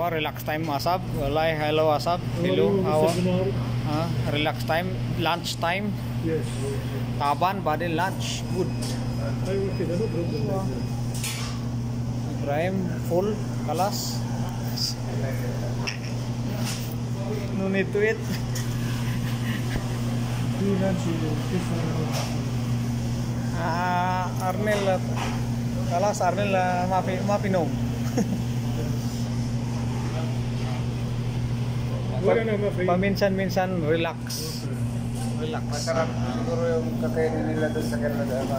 relax time asap, walay hello asap, hello How are you, awa. Mr. Gunar? Relax time, lunch time, Yes. taban bade lunch, good. Okay, no problem. Ibrahim full kalas. No need to eat. Arnel kalas Arnel mapinom. Paminsan-minsan relax. Relax. Masarap siguro yung kakainin nila doon sa Canada.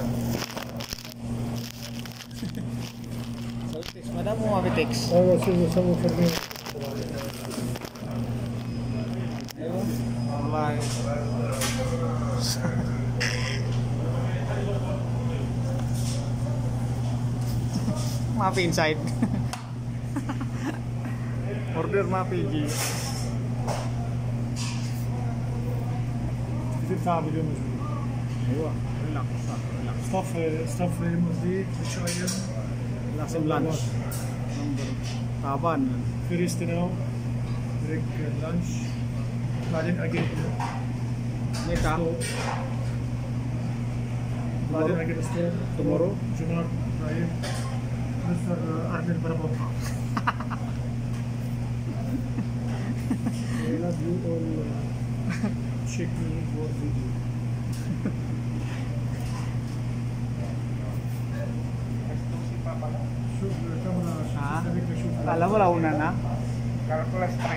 Saltis, madam mo mapitex. Oh, some for me. Walay. Mapi inside. Order mapi G. كتير تعب اليوم يا جماعة. Aywa, relax. Stuff مزيد شوية. Langsung lunch. Taban. First now. Break lunch. بعدين again. Neka. بعدين again store. Tomorrow. جمعة طيب. مستر أحمد بربوطة. I love you all. Check me for video. شوف الكاميرا شوف Alam mo launa na? Calculus 3.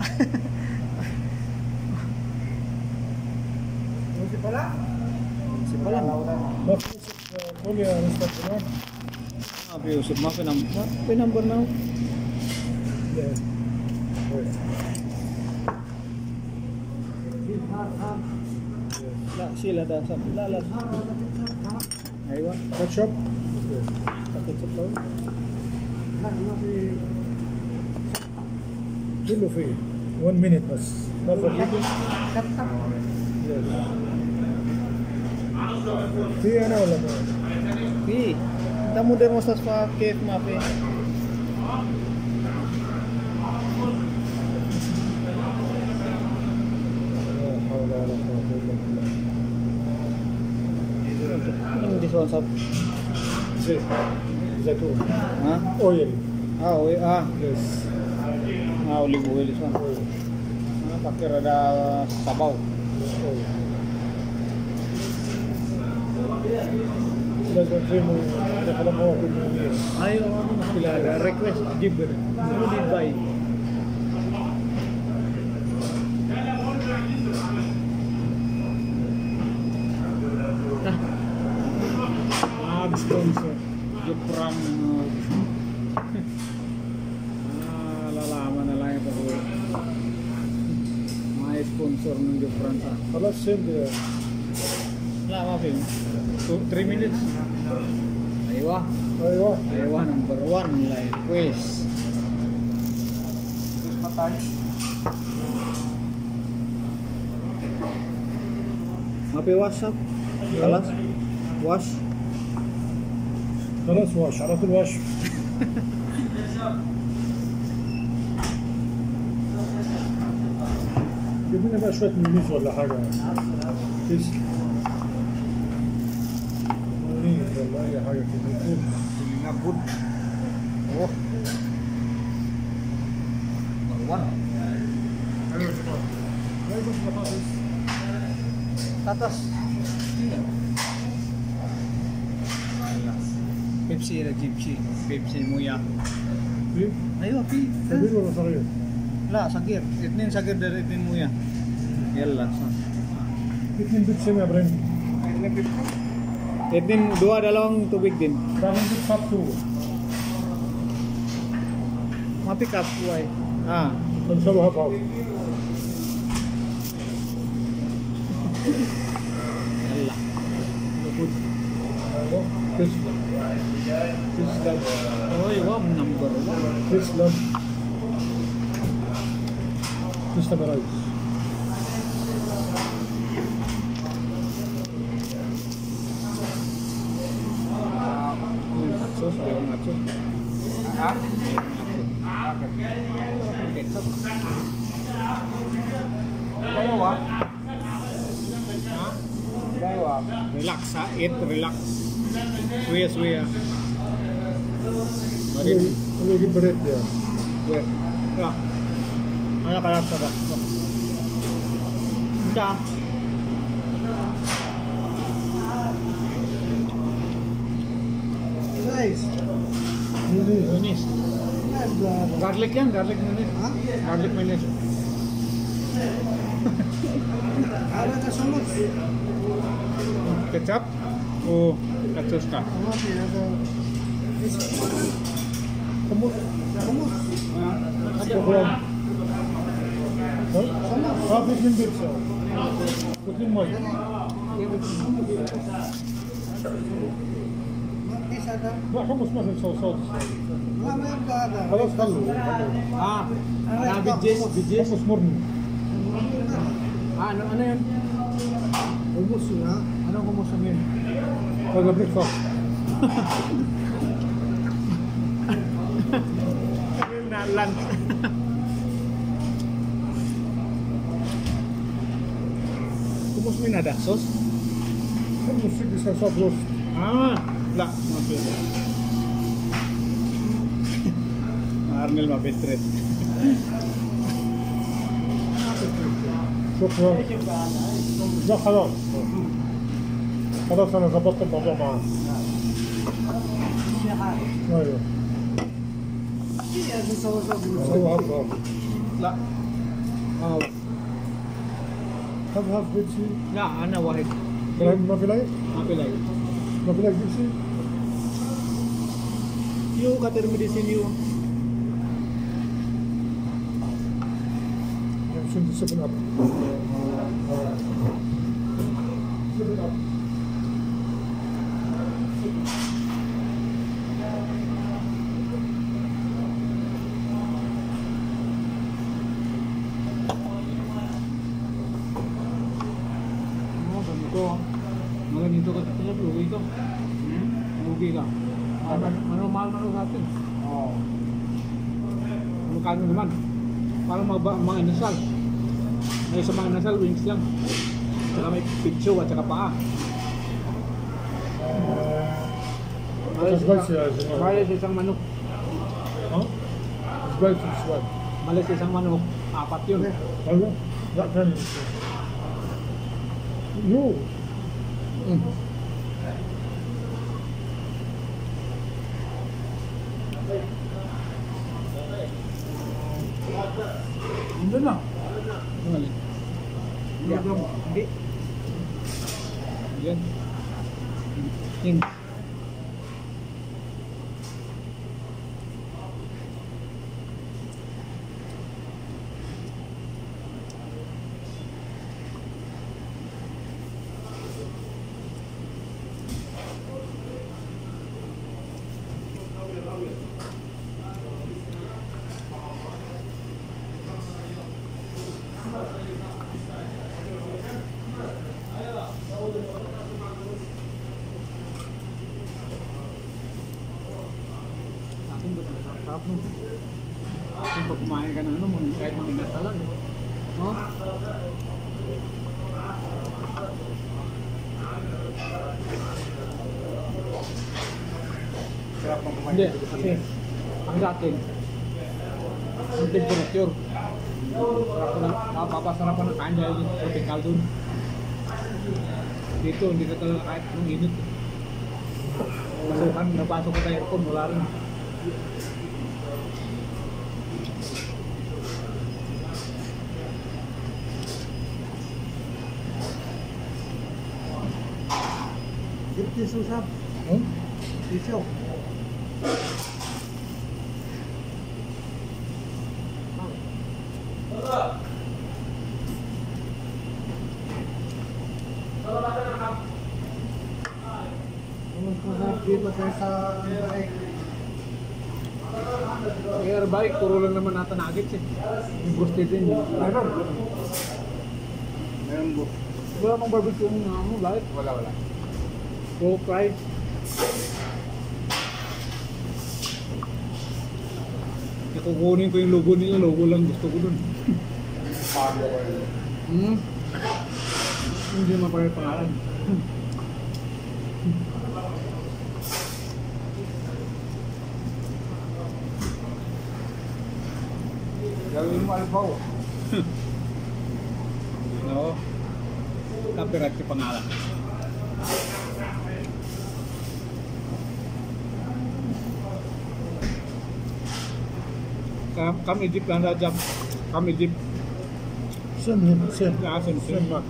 Hindi pala. Si pala. ما في قول يا مستر جمال. Mapi usap mapi number now. La sila dah sampai lalas. Aywa. ketchup. Ketchup lawan. كله فيه 1 minute بس ما في في انا ولا ما Pi, kita mau demonstrasi pakai mapi. لا حول ولا قوة الا بالله Ini di sponsor. زيت زيتون Hah? اويل Yes. يس Olive oil this one. اويل Pakai rada sabau. لازم تريمو دخل مواقف المومية Ayo, bila ada request giver. Semua di buy. سبونسر Jepang. Lalaman na lang yung pag-uwi. May sponsor ng Jepang sa. خلاص سيب Wala, mapi. 3 minutes. Aywa. ايوه Aywa, number 1. Like quiz. Mapi WhatsApp. Kalas. Wash. خلاص واش على طول واش جيب لنا بقى شوية مايونيز ولا حاجة تيست مايونيز ولا أي حاجة كده Ngabud. Oh. Baruan. أيوة يا جماعة لا يبقى بطاطس Tatas. Pepsi ada Pepsi. Pepsi Muya. في Ayo, Pi. كبير ولا صغير؟ La, sagir. Itnin sagir dari Itnin Muya. Yalla. اثنين بيبسي يا ابراهيم Itnin 2 dalawang tubig din. بعدين بتحطوا Mapikat kuay. بنسويها فوق Yalla. ايوه تسلم تسلم Oh, wow, number 1. تسلم تسلم يا ريس Sos, ayong nacho. Ha? Ketchup. Dalawa. Ha? Dalawa. Relax ha, eat, relax. Suya, suya. Ano yung beret ya? Suya. Ya. Ano ka lang sa ba? Ika. Guys, Mayonnaise. Garlic yan, garlic mayonnaise. ha? Garlic mayonnaise. Ada ka sunod. Ketchup o ketchup ka? Ano ada? Kamu? Kamus. Şokran. Ha? Ha, Brooklyn Bits ya. Brooklyn Mall. Makis ada. لا حمص مثلا صوصات. Ma may ada. خلاص خلوا Ah, bidjes, bidjes. حمص مرني. Ah, ano yan? Humus na. Anong kumusam yun? هذا بريكفاست. Na lunch. Kumus mo na sos? حمص سيدي صوصات روست. Ah, la, mabit. Arnel mabitret. شكرا. لا خلاص. خلاص انا ظبطت الموضوع معاه. ايوه. Iya, sawa-sawa dulu. هو هذا. La. Oh, هذا بيبسي. la, ana wahid. ما في لايك؟ Mapilay. ما في لايك بيبسي؟ Yung katermi di sini yung. شنو 7 اب. 7 اب. Oh, ganito. Mga ganito ka talaga, lugi ka. Lugi ka. Ano mahal na sa atin? Oo. Magkano naman? Parang mga inasal. May sa mga inasal, wings lang. Tsaka may pitso at tsaka paa. Sbajcie ya jemaah. Malis isang manok. ها؟ سبايسي شوي. Malis isang manok. 4 yun. هذا؟ لا ثاني. يو. Mm. Hindi na. Hindi. Hindi. Yan. Yan. Akin ba talaga? Sarap nun. Akin pag kumain ka ng ano, kahit mga inasalan. No? Sarap ng kumain. Hindi, kasi ang sa akin, ang temperature. Sarap ko na, papasarap ko ng kain dahil yung tropical dun. Dito, hindi ka talaga kahit anong init. Pasukan, napasok ko tayo aircon, wala rin. Dipti susap. ها؟ Isaw. Masarap dito tayo sa bahay. Kaya balik, puro lang naman nata nuggets eh. Yung roasted din. Meron. Meron po. Wala mang barbecue yung ano, balik. Wala. Puro fried. Kukunin ko yung logo nila, logo lang gusto ko dun. Pago ko yun. Hindi naman pala yung pangalan. Gawin mo albaw. No. Copyright yung pangalan. Kam Egypt lang na jump. Kam Egypt. Same, same. Yeah, same. Same mark.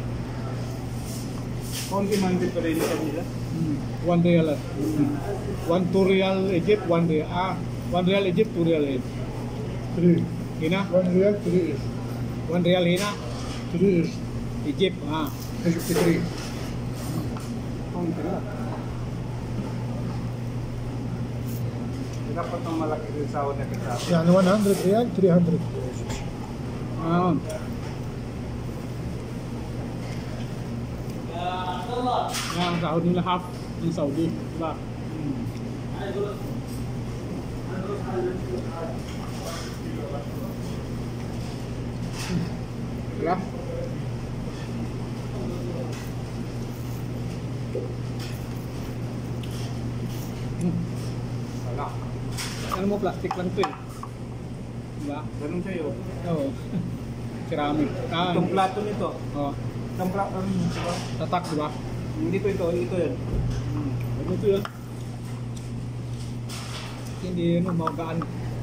Konti mandit pa rin sa nila. One real. One two real Egypt, one real. One real Egypt, two real Egypt. 3. Hina? 1 real, 3 is. One real Hina? 3 is. Egypt. 53. Konti lang. Dapat ang malaki din sa una kita. يعني 100 ريال 300 Yan, ang sahod nila half ng Saudi. Diba? Diba? Wala. Ano mo, plastic lang to eh. Diba? Ganun sa'yo. Oo. Ceramic. Itong plato nito. Oh, Itong plato nito. Diba? tatak, diba? Hindi ko ito yun. Ano ito yun? Hindi ano, magaan.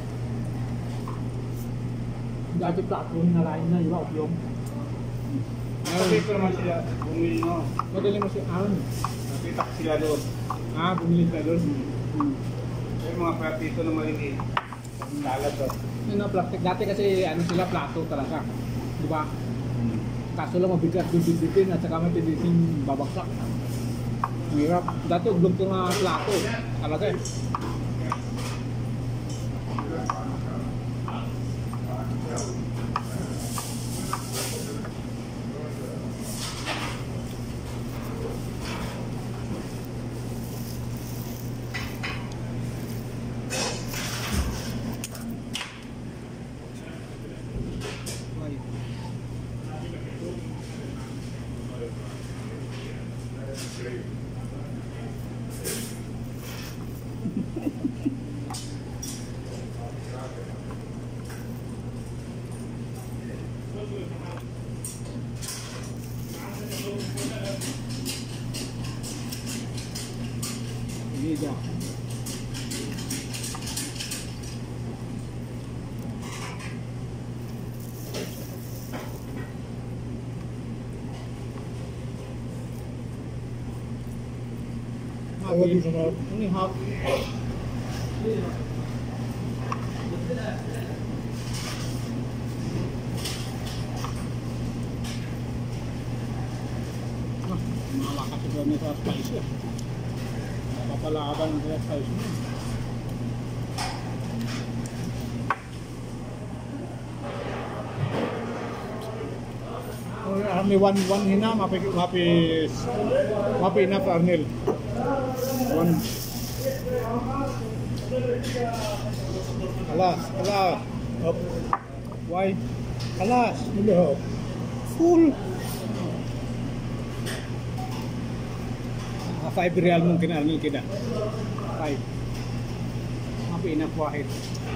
Dati plato nalain na, diba? Yung Sabi ko naman sila, bumili no. madali mo si Aaron. Napitak sila doon. Bumili ka doon. Yung mga platito na maliliit. Lalat doon. Yung na plastic. Dati kasi ano sila, plato talaga. Diba? Kaso lang mabigat yung bibitin at saka may tendency babagsak. Ang hirap. Dati uglog ito na plato. Talaga eh. Ini dia. Awal di sana. Ini hap. Malakas ito ni sa spice ya. Napapalaban ng sa spice mo. Only one hina, mapi enough Arnel. One. Alas. Up. Why? Alas. كلها Full. 5 real mungkin Arnel kita. 5. Mapi enough wahid.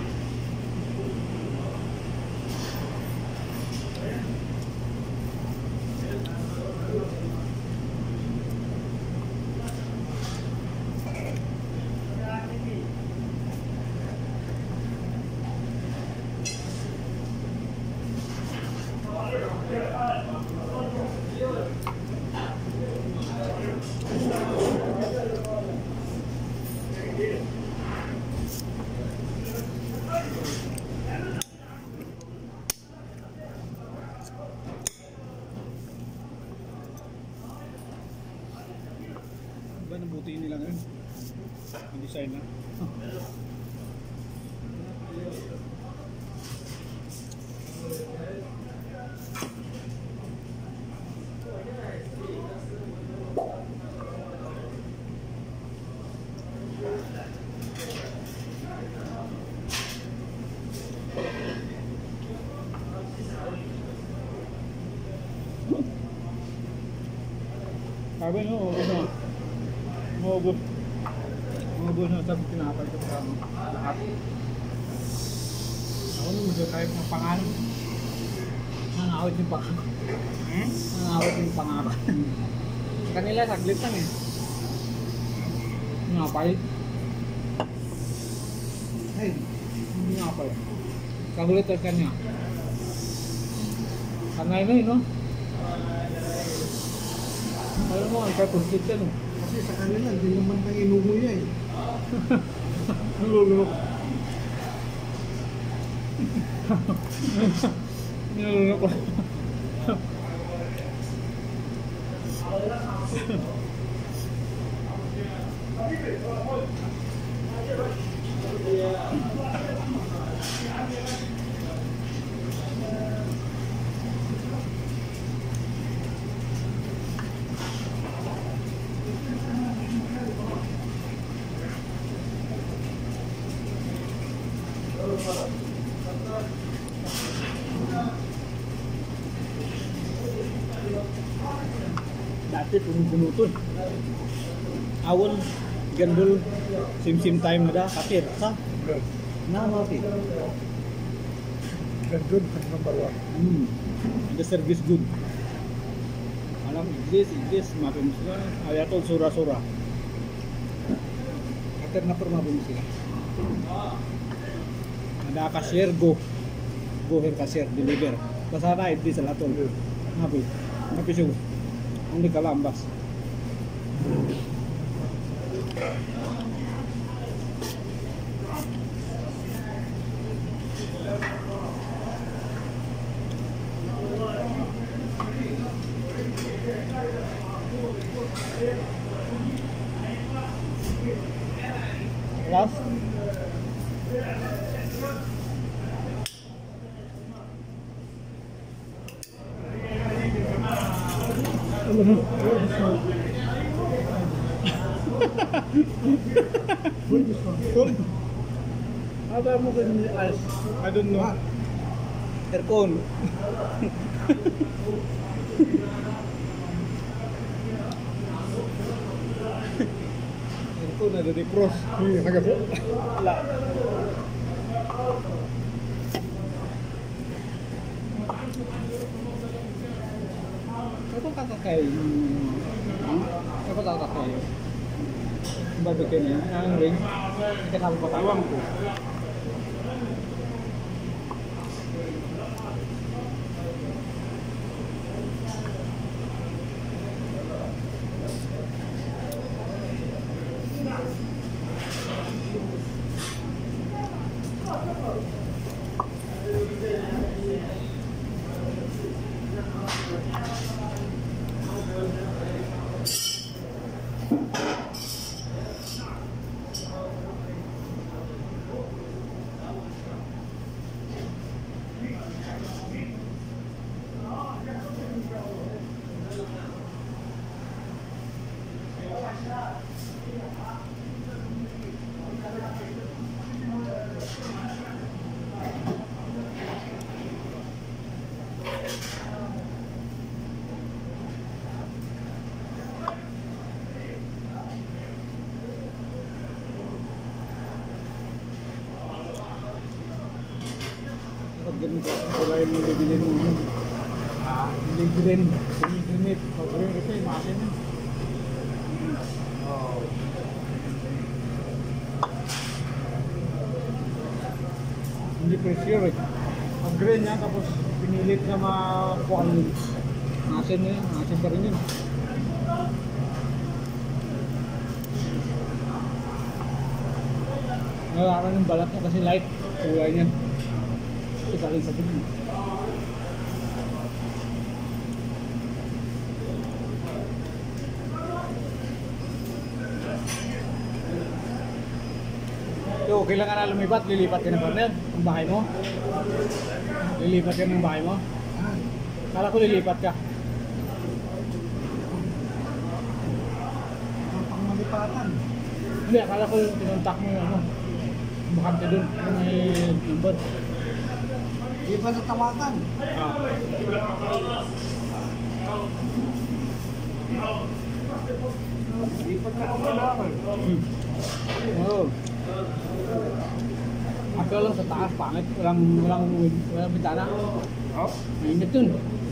Ba nabutiin nila ngayon? Ang design na. Sabi nyo, maubos na. Maubos. Maubos na sabi tinapay ko sa lahat. Ako nung gusto tayo ng pangalan. Nangawit yung pangalan. Nangawit yung pangalan. Kanila saglit lang eh. Napay. Ay, Hindi napay. Kagulit sa kanya. Sanay na yun, no? Alam mo, ang purpose yan, no? kasi sa kanila, hindi naman na inuwi niya eh. Nilulunok. Nilulunok ko. Dati puno-puno to. Awon, gandul, sim-sim time na da, kapir, sa? Namapi. Good, number one. The service good. Alam, English, mapin sila. Ayatol, sura-sura. Kapir na mapin sila. Ada cashier, go. Go here cashier, deliver. Pasara, hindi sa latol. Mapin. Mapin siya. Hindi ka lambas. Last. Cool. Apa mo ganyan ice? I don't know. Aircon. Aircon ada di cross. Iya, agak po. Wala. Kapan kakakain? Kapan kakakain? Babikin niya, ang ring, kasama patawang ko. Pag ganun ka, wala yung bibili mo. Green. Green. Pag green ito, maasin yun. Hindi pressure eh. Pag green niya, tapos pinilit na makuha yun. Maasin na yun, maasin pa rin yun. Nalaman yung balat niya kasi light. Kulay niya. Ito rin sa tingin. So, kailangan na lumipat, lilipat ka ng partner, ang bahay mo. Lilipat ka ng bahay mo. Kala ko lilipat ka. Ang pangmalipatan. Hindi, akala ko yung tinuntak mo yung ano. Bakante dun, yung may number. Di ba natawagan? Ah. Lipat na kung kailangan. Oo. Ako lang sa taas, pangit. Walang bintana. Oh, Mainit dun.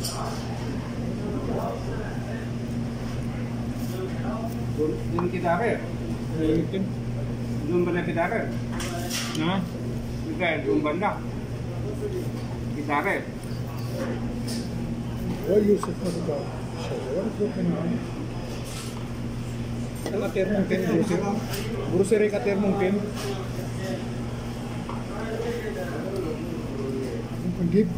doon kita rin. Mainit dun. Doon ba na kita rin? Na? Hindi, doon banda. Kita rin. Why Yusuf was about what is looking on? Kater mungkin grocery kater mungkin. You can give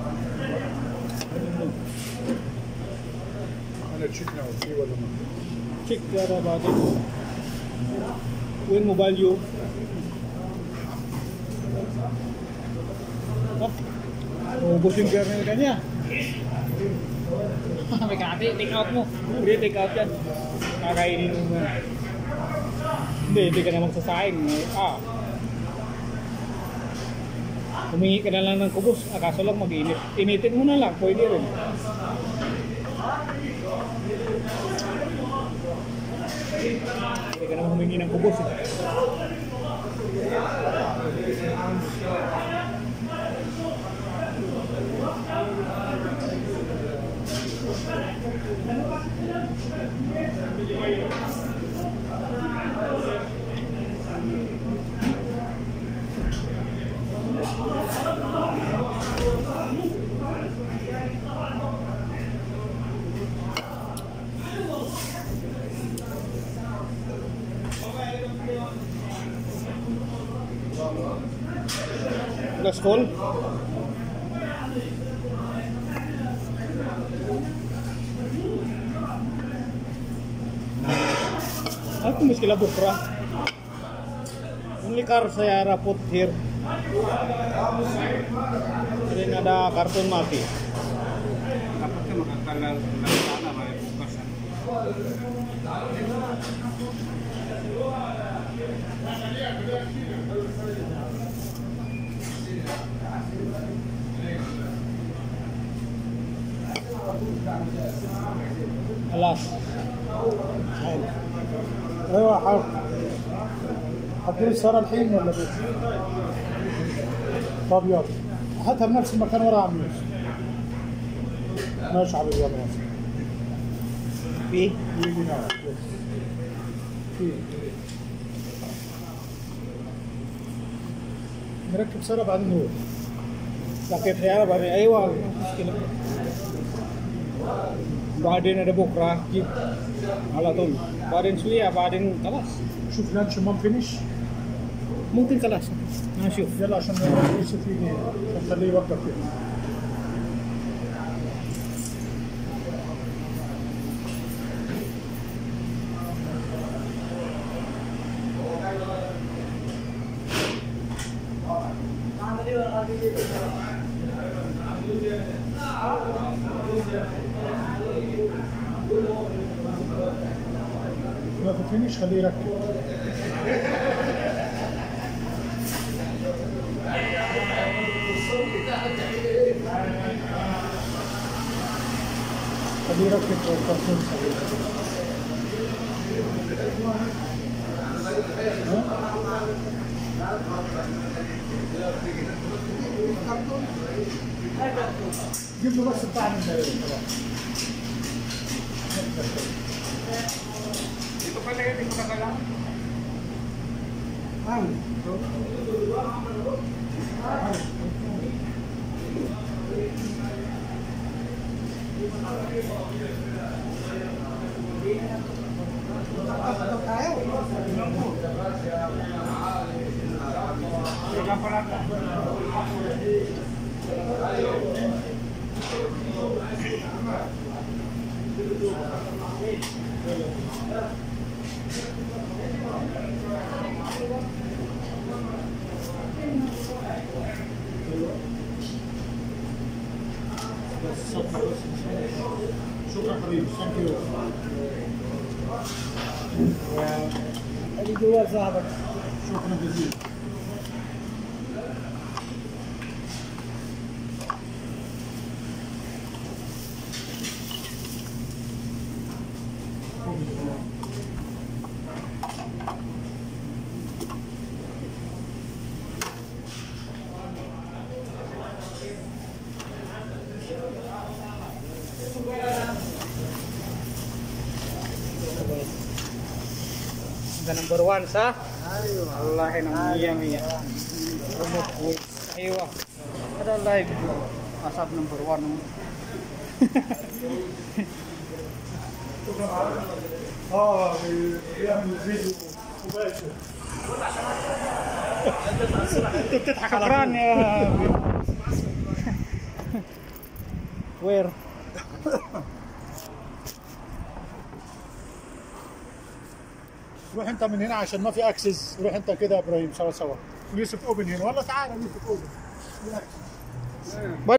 أنا check now see ولا ما Check there about it. When mobile you. Ubus yung kernel kanya. May kati, take out mo. Hindi, take out yan. Kakainin mo. Hindi ka na magsasaing. Humingi ka na lang ng kubos. Kaso lang mag-init. Initin mo na lang, pwede rin. Hindi ka naman humingi ng kubos. Last call. Aku miskila bukra. Only car saya put here. Sering ada kartun mati. Dapat ka makakalang sana may bukas. Alas. ايوه حاضر حطوا لي السيارة الحين ولا بيت؟ طب يلا هاتها بنفس المكان ورا عم يوسف ماشي حبيبي يلا Pi. يجي نعم نركب سيارة بعدين نروح Sakit saya bari aywa. Baden ada bukra. Alatun. Baden suya, baden kalas. شوف لانش ما فينيش Mungkin kalas. Nashuf. يلا عشان يوسف يجي نخليه يوقف فيه ما فينيش خليه يركب خليه يركب الكرتون جيب له بس بتاع من ده Dito pala yun, dito ka lang. Ang. Tayo. Wala pala ka. شكرا حبيبي ثانك يو Adi jual sahabat. شكرا جزيلا sa number 1 sa wallahi nang iya remote voice aywa ada live asap number 1 يعمل فيديو مباشر انت بتضحك على فران يا وير روح انت من هنا عشان ما في اكسس، روح انت كده يا ابراهيم سوا يوسف اوبن هنا، والله تعالى يوسف اوبن.